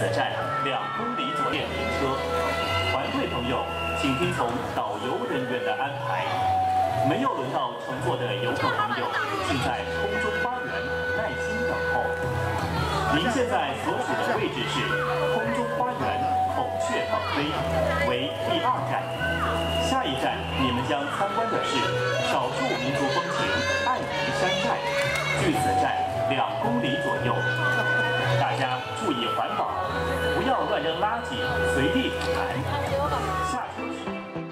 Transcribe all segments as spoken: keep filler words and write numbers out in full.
站两公里左右停车。团队朋友，请听从导游人员的安排。没有轮到乘坐的游客朋友，请在空中花园耐心等候。您现在所处的位置是空中花园孔雀放飞，为第二站。下一站你们将参观的是少数民族风情爱民山寨，距此站两公里左右。大家注意环保，不要乱扔垃圾，随地吐痰。下车时。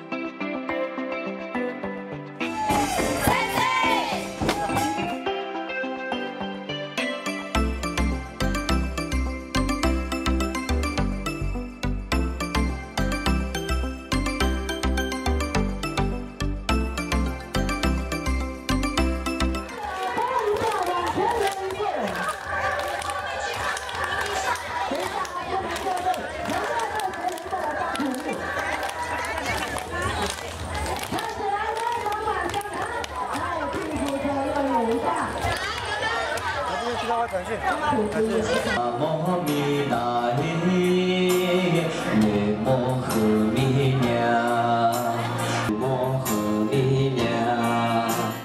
莫咪来，你莫和咪呀，莫和咪呀。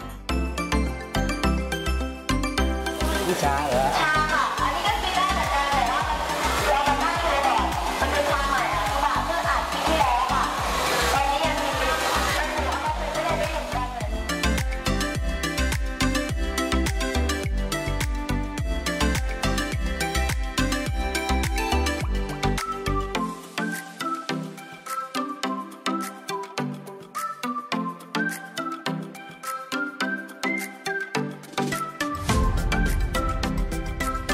你查了？查ค่ะอันนี้ก็คิดได้เหมือนกันแต่ว่าเรามันง่ายเลยแหละมันเป็นทางใหม่อ่ะค่ะเมื่ออาทิตย์ที่แล้วค่ะตอนนี้ยังมีมันถือว่ามันเป็นไม่ได้ไม่เหมือนกันเลย大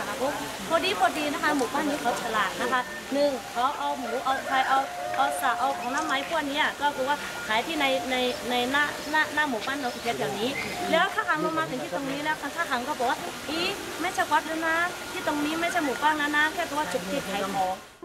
ค่ะพวกพอดีพอดีนะคะหมู่บ้านนี้เขาฉลาดนะคะหนึ่งเขาเอาหมูเอาไข่เอาเอาสาเอาของน้ำไม้พวกนี้ก็คือว่าขายที่ในในในหน้าหน้าหน้าหมู่บ้านเราแถวๆนี้แล้วถ้าหางลงมาถึงที่ตรงนี้แล้วถ้าหางก็บอกว่าอีไม่ใช่วัดแล้วนะที่ตรงนี้ไม่ใช่หมู่บ้านแล้วนะแค่ตัวจุดที่ขายของ